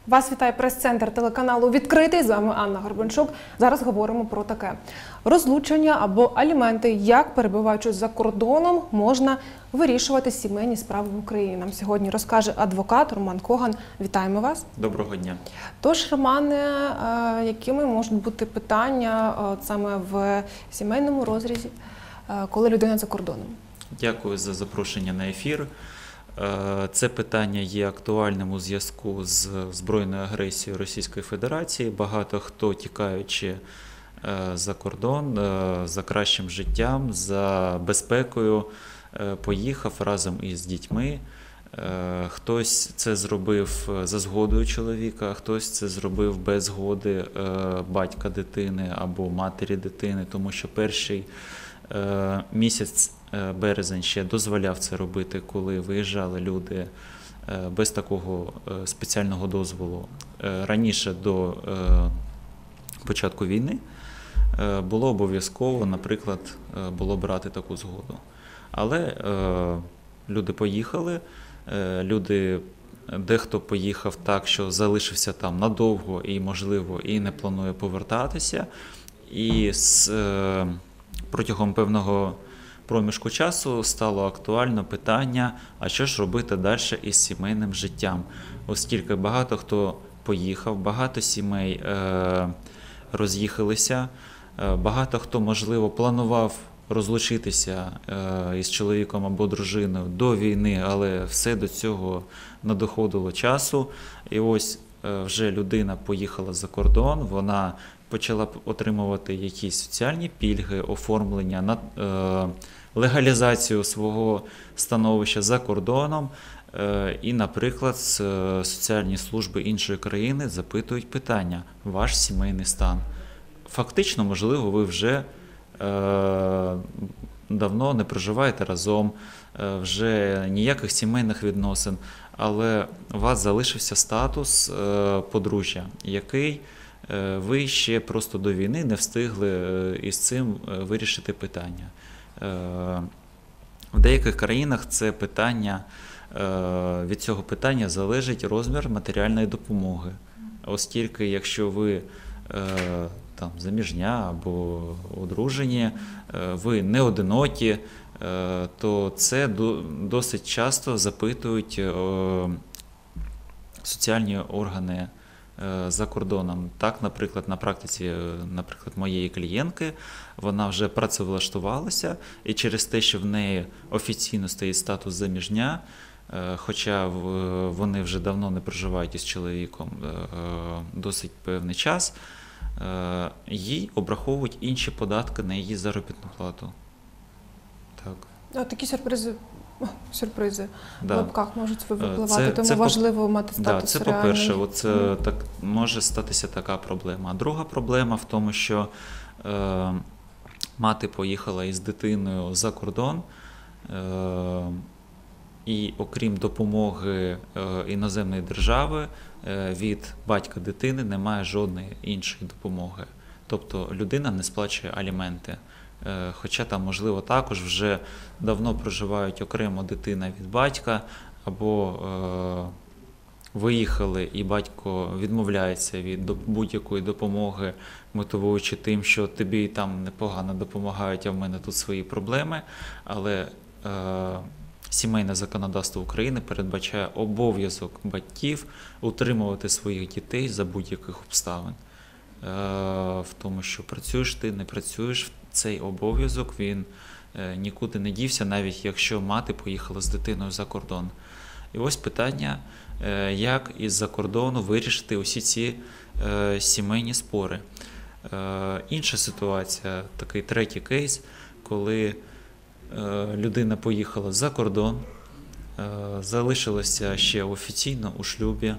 Вас вітає прес-центр телеканалу «Відкритий». З вами Анна Горбанчук. Зараз говоримо про таке. Розлучення або аліменти, як перебуваючи за кордоном, можна вирішувати сімейні справи в Україні. Нам сьогодні розкаже адвокат Роман Коган. Вітаємо вас. Доброго дня. Тож, Романе, якими можуть бути питання саме в сімейному розрізі, коли людина за кордоном? Дякую за запрошення на ефір. Це питання є актуальним у зв'язку з збройною агресією Російської Федерації. Багато хто, тікаючи за кордон, за кращим життям, за безпекою, поїхав разом із дітьми. Хтось це зробив за згодою чоловіка, хтось це зробив без згоди батька дитини або матері дитини, тому що перший місяць, березень, ще дозволяв це робити, коли виїжджали люди без такого спеціального дозволу. Раніше до початку війни було обов'язково, наприклад, було брати таку згоду. Але люди поїхали, дехто поїхав так, що залишився там надовго і, можливо, і не планує повертатися. І протягом певного проміжку часу стало актуально питання, а що ж робити далі із сімейним життям. Оскільки багато хто поїхав, багато сімей роз'їхалися, багато хто, можливо, планував розлучитися із чоловіком або дружиною до війни, але все до цього не доходило часу. І ось вже людина поїхала за кордон, вона почала отримувати якісь соціальні пільги, оформлення, легалізацію свого становища за кордоном. І, наприклад, соціальні служби іншої країни запитують питання: ваш сімейний стан. Фактично, можливо, ви вже давно не проживаєте разом, вже ніяких сімейних відносин, але у вас залишився статус подружжя, який ви ще просто до війни не встигли із цим вирішити питання. В деяких країнах це питання, від цього питання залежить розмір матеріальної допомоги. Оскільки, якщо ви там заміжня або одружені, ви не одинокі, то це досить часто запитують соціальні органи за кордоном. Так, наприклад, на практиці, моєї клієнтки, вона вже працевлаштувалася, і через те, що в неї офіційно стоїть статус заміжня, хоча вони вже давно не проживають із чоловіком досить певний час, їй обраховують інші податки на її заробітну плату. Так. Такі сюрпризи в Да. лапках можуть випливати, тому важливо мати статус реальний. Це по-перше, так може статися така проблема. А друга проблема в тому, що мати поїхала із дитиною за кордон, і окрім допомоги іноземної держави, від батька дитини немає жодної іншої допомоги. Тобто людина не сплачує аліменти. Хоча там, можливо, також вже давно проживають окремо дитина від батька, або виїхали і батько відмовляється від будь-якої допомоги, мотивуючи тим, що тобі там непогано допомагають, а в мене тут свої проблеми. Але сімейне законодавство України передбачає обов'язок батьків утримувати своїх дітей за будь-яких обставин. В тому, що працюєш ти, не працюєш, цей обов'язок, він нікуди не дівся, навіть якщо мати поїхала з дитиною за кордон. І ось питання, як із-за кордону вирішити усі ці сімейні спори. Інша ситуація, такий третій кейс, коли людина поїхала за кордон, залишилася ще офіційно у шлюбі,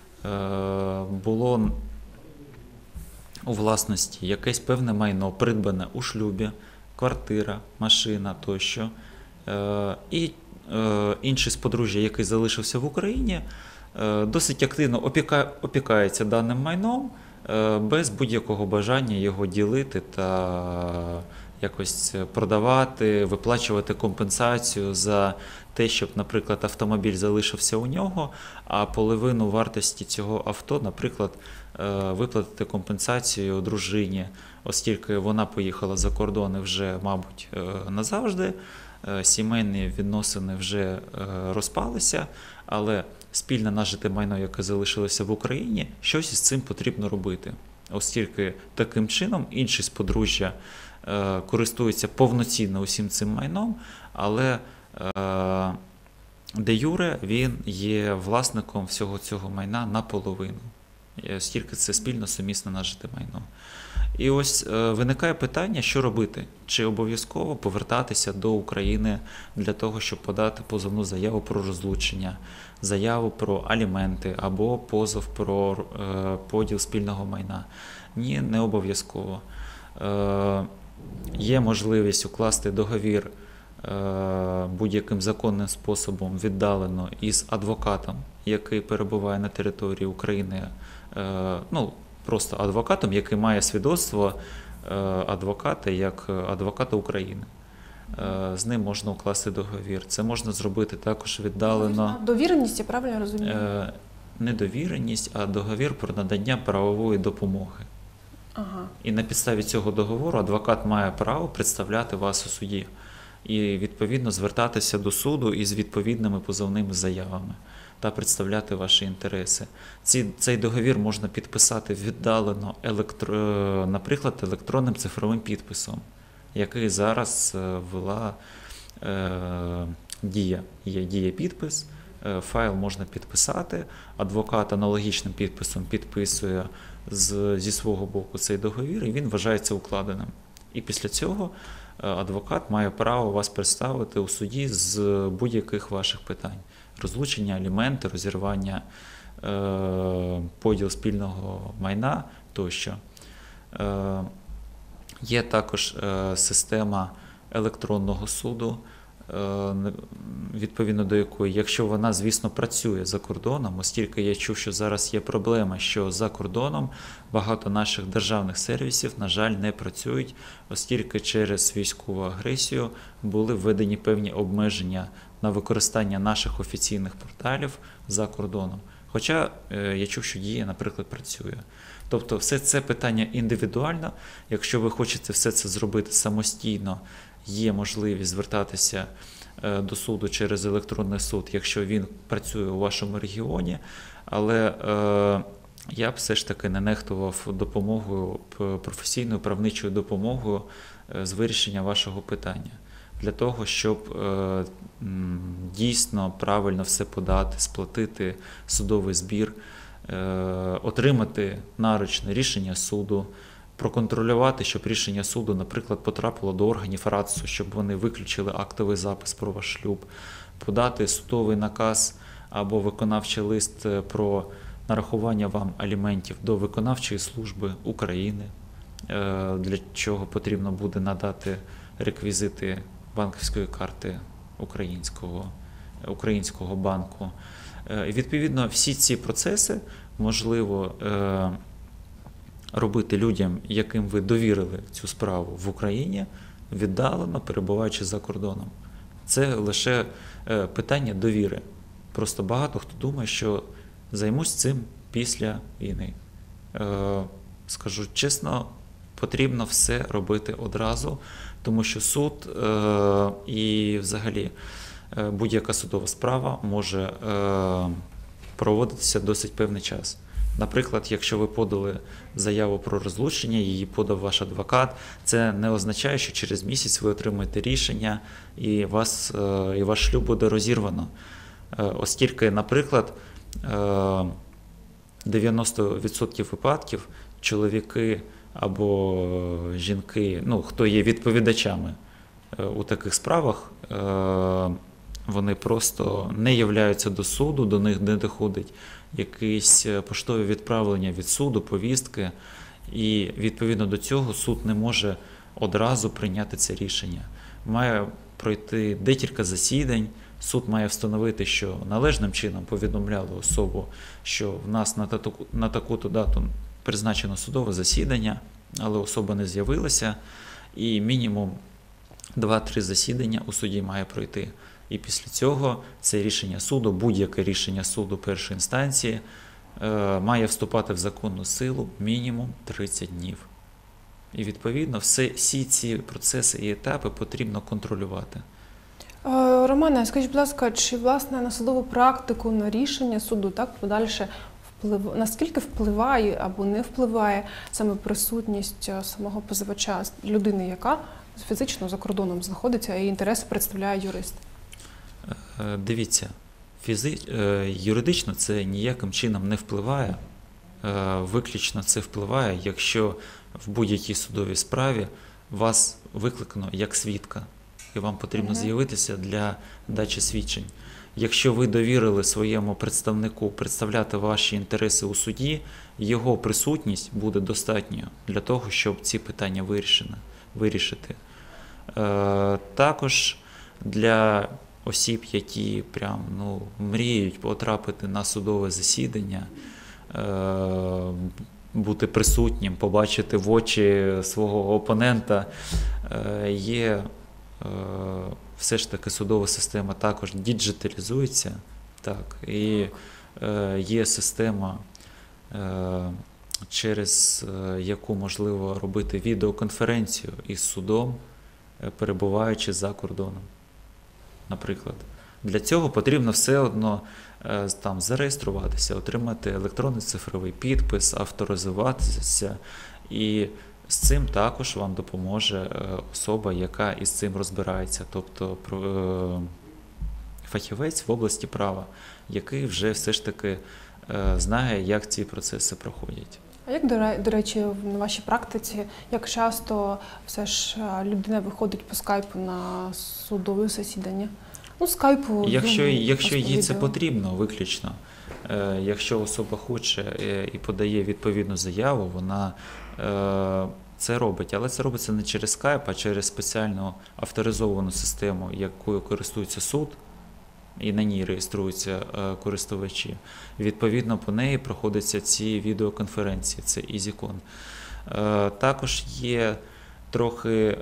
було у власності якесь певне майно, придбане у шлюбі, квартира, машина тощо. І інший з подружжя, який залишився в Україні, досить активно опікається даним майном, без будь-якого бажання його ділити та якось продавати, виплачувати компенсацію за те, щоб, наприклад, автомобіль залишився у нього, а половину вартості цього авто, наприклад, виплатити компенсацію дружині, оскільки вона поїхала за кордон і вже, мабуть, назавжди, сімейні відносини вже розпалися, але спільне нажите майно, яке залишилося в Україні, щось із цим потрібно робити, оскільки таким чином інший з подружжя користується повноцінно усім цим майном, але де юре він є власником всього цього майна наполовину, оскільки це спільно сумісне нажите майно. І ось виникає питання, що робити? Чи обов'язково повертатися до України для того, щоб подати позовну заяву про розлучення, заяву про аліменти або позов про поділ спільного майна? Ні, не обов'язково. Є можливість укласти договір будь-яким законним способом віддалено із адвокатом, який перебуває на території України, ну, просто адвокатом, який має свідоцтво адвоката як адвоката України. З ним можна укласти договір. Це можна зробити також віддалено. Довіреність, я правильно розумію? Не довіреність, а договір про надання правової допомоги. Ага. І на підставі цього договору адвокат має право представляти вас у суді і, відповідно, звертатися до суду із відповідними позовними заявами та представляти ваші інтереси. Цей договір можна підписати віддалено, наприклад, електронним цифровим підписом, який зараз ввела Дія. Є Дія-підпис, файл можна підписати, адвокат аналогічним підписом підписує зі свого боку цей договір, і він вважається укладеним. І після цього адвокат має право вас представити у суді з будь-яких ваших питань. Розлучення, аліменти, розірвання, поділ спільного майна тощо. Є також система електронного суду, відповідно до якої, якщо вона, звісно, працює за кордоном, оскільки я чув, що зараз є проблема, що за кордоном багато наших державних сервісів, на жаль, не працюють, оскільки через військову агресію були введені певні обмеження на використання наших офіційних порталів за кордоном. Хоча я чув, що Дія, наприклад, працює. Тобто все це питання індивідуально. Якщо ви хочете все це зробити самостійно, є можливість звертатися до суду через електронний суд, якщо він працює у вашому регіоні, але я б все ж таки не нехтував допомогою, професійною правничою допомогою з вирішення вашого питання. Для того, щоб дійсно правильно все подати, сплатити судовий збір, отримати наручне рішення суду, проконтролювати, щоб рішення суду, наприклад, потрапило до органів РАЦУ, щоб вони виключили актовий запис про ваш шлюб, подати судовий наказ або виконавчий лист про нарахування вам аліментів до виконавчої служби України, для чого потрібно буде надати реквізити банківської карти українського банку. І, відповідно, всі ці процеси можливо робити людям, яким ви довірили цю справу в Україні, віддалено, перебуваючи за кордоном. Це лише питання довіри. Просто багато хто думає, що займусь цим після війни. Скажу чесно, потрібно все робити одразу, тому що суд і взагалі будь-яка судова справа може проводитися досить певний час. Наприклад, якщо ви подали заяву про розлучення, її подав ваш адвокат, це не означає, що через місяць ви отримаєте рішення і ваш шлюб буде розірвано. Оскільки, наприклад, 90% випадків чоловіки або жінки, хто є відповідачами у таких справах, вони просто не являються до суду, до них не доходить якісь поштові відправлення від суду, повістки, і відповідно до цього суд не може одразу прийняти це рішення. Має пройти декілька засідань, суд має встановити, що належним чином повідомляли особу, що в нас на таку-то дату призначено судове засідання, але особа не з'явилася, і мінімум 2-3 засідання у суді має пройти. І після цього це рішення суду, будь-яке рішення суду першої інстанції має вступати в законну силу мінімум 30 днів. І відповідно всі ці процеси і етапи потрібно контролювати. Романе, скажіть, будь ласка, чи власне на судову практику, на рішення суду так подальше наскільки впливає або не впливає саме присутність самого позивача, людини, яка фізично за кордоном знаходиться і інтереси представляє юрист? Дивіться, юридично це ніяким чином не впливає. Виключно це впливає, якщо в будь-якій судовій справі вас викликано як свідка, і вам потрібно з'явитися для дачі свідчень. Якщо ви довірили своєму представнику представляти ваші інтереси у суді, його присутність буде достатньою для того, щоб ці питання вирішити. Також для осіб, які мріють потрапити на судове засідання, бути присутнім, побачити в очі свого опонента, є все ж таки судова система також діджиталізується, так, і є система, через яку можливо робити відеоконференцію із судом, перебуваючи за кордоном, наприклад. Для цього потрібно все одно там зареєструватися, отримати електронний цифровий підпис, авторизуватися, і з цим також вам допоможе особа, яка із цим розбирається, тобто фахівець в області права, який вже все ж таки знає, як ці процеси проходять. А як, до речі, на вашій практиці, як часто все ж людина виходить по скайпу на судове засідання? Скайпу, якщо їй це потрібно, виключно. Якщо особа хоче і подає відповідну заяву, вона це робить. Але це робиться не через скайп, а через спеціальну авторизовану систему, якою користується суд, і на ній реєструються користувачі. Відповідно, по неї проходяться ці відеоконференції, це EasyCon. Також є трохи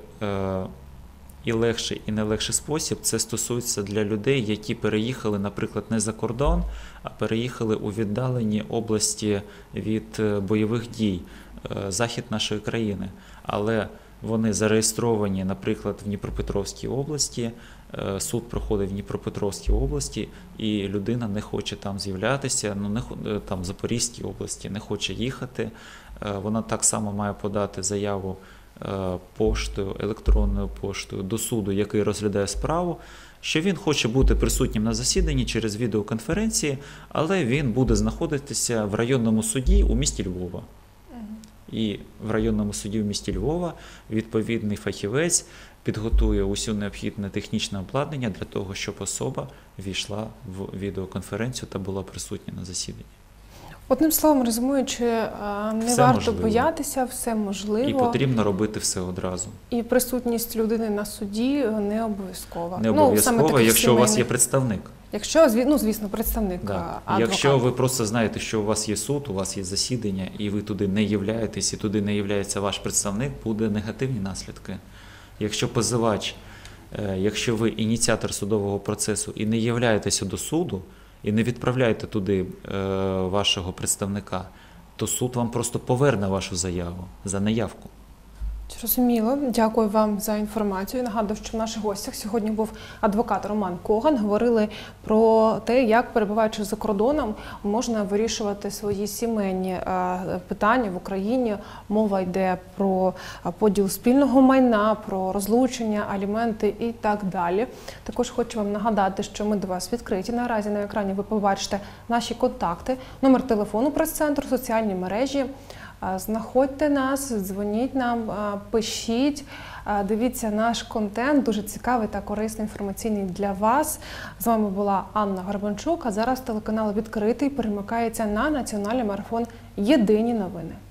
і легший, і не легший спосіб. Це стосується для людей, які переїхали, наприклад, не за кордон, а переїхали у віддалені області від бойових дій, захід нашої країни. Але вони зареєстровані, наприклад, в Дніпропетровській області, суд проходить в Дніпропетровській області, і людина не хоче там з'являтися, там в Запорізькій області, не хоче їхати. Вона так само має подати заяву поштою, електронною поштою до суду, який розглядає справу, що він хоче бути присутнім на засіданні через відеоконференції, але він буде знаходитися в районному суді у місті Львова. І в районному суді в місті Львова відповідний фахівець підготує усю необхідне технічне обладнання для того, щоб особа війшла в відеоконференцію та була присутня на засіданні. Одним словом, резюмуючи, не все варто можливо. Боятися, все можливо. І потрібно робити все одразу. І присутність людини на суді не обов'язкова. Не обов'язково, якщо у вас є представник. Якщо, звісно, представник, адвокат. Якщо ви просто знаєте, що у вас є суд, у вас є засідання, і ви туди не являєтесь, і туди не являється ваш представник, буде негативні наслідки. Якщо позивач, якщо ви ініціатор судового процесу і не являєтеся до суду, і не відправляєте туди вашого представника, то суд вам просто поверне вашу заяву за неявку. Зрозуміло. Дякую вам за інформацію. Нагадую, що в наших гостях сьогодні був адвокат Роман Коган. Говорили про те, як, перебуваючи за кордоном, можна вирішувати свої сімейні питання в Україні. Мова йде про поділ спільного майна, про розлучення, аліменти і так далі. Також хочу вам нагадати, що ми до вас відкриті. Наразі на екрані ви побачите наші контакти, номер телефону прес-центру, соціальні мережі. Знаходьте нас, дзвоніть нам, пишіть, дивіться наш контент, дуже цікавий та корисний, інформаційний для вас. З вами була Анна Горбанчук, а зараз телеканал «Відкритий» перемикається на національний марафон «Єдині новини».